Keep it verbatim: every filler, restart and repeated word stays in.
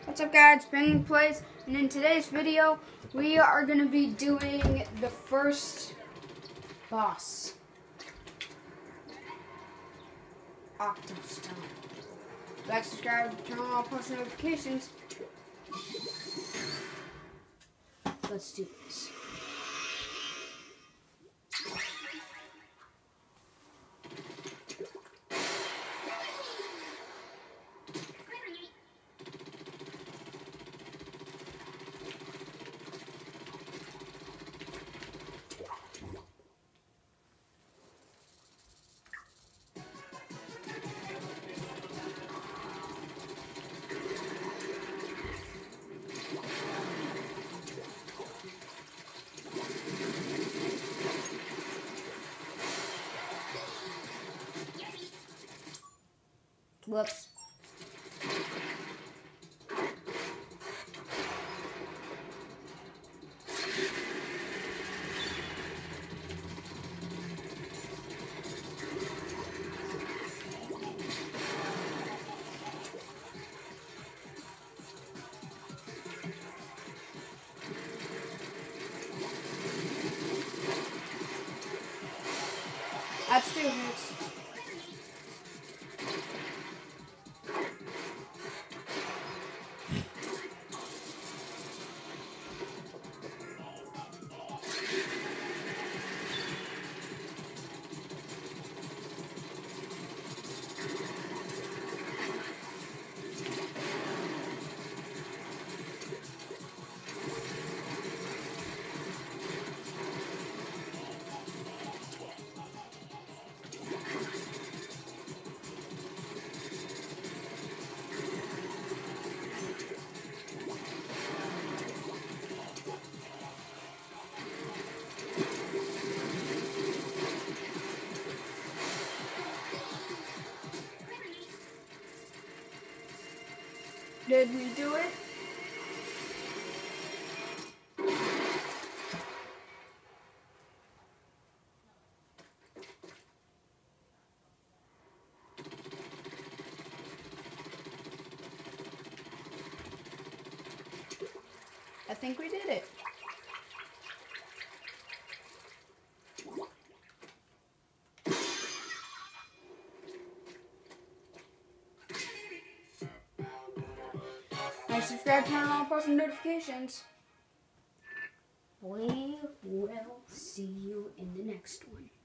What's up guys, Brandon Plays, and in today's video we are going to be doing the first boss, Octostone. Like, subscribe, turn on all post notifications. Let's do this. Whoops. That still hurts. Did we do it? I think we did it. Like, subscribe, turn on all post notifications. We will see you in the next one.